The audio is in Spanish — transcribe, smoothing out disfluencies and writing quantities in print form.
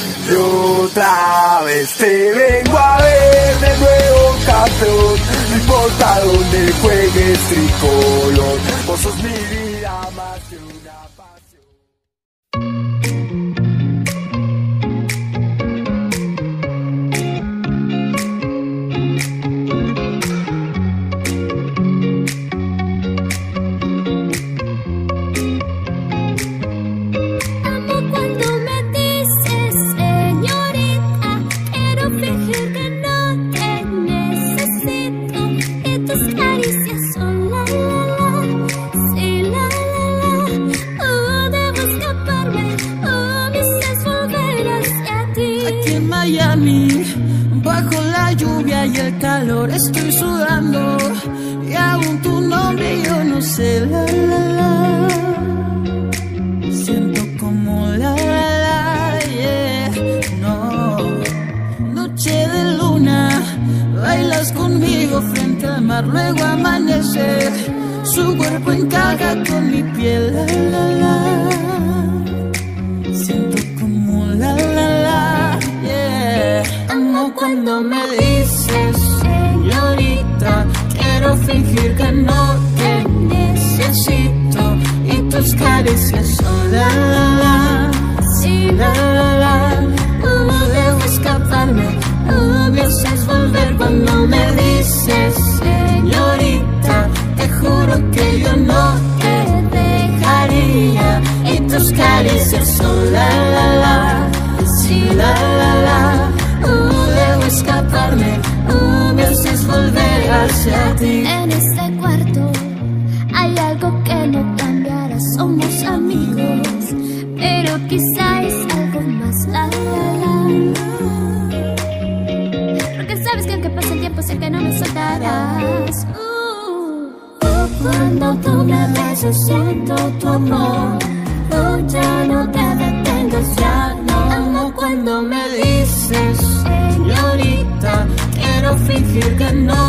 Y otra vez te vengo a ver de nuevo, campeón. No importa donde juegues, tricolor. Vos sos mi vida más que una pasión. Bajo la lluvia y el calor estoy sudando, y aún tu nombre yo no sé, la la la. Siento como la la la, yeah. No, noche de luna, bailas conmigo frente al mar, luego amanece, su cuerpo encaja con mi piel, la la la. Siento como la la la, yeah. Amo cuando me dices señorita, quiero fingir que no te necesito, y tus caricias son la la la, sí la la la. No dejo escaparme, me haces volver cuando me dices señorita, te juro que yo no te dejaría, y tus caricias son la la la, sí la la la. Debo escaparme, me haces volver hacia ti. En este cuarto hay algo que no cambiará, somos amigos, pero quizá es algo más, la la la. Porque sabes que aunque pase el tiempo sé que no me soltarás. Cuando tú me besas siento tu amor, ya no te detengas, ya no. Amo cuando me dices señorita, quiero fingir que no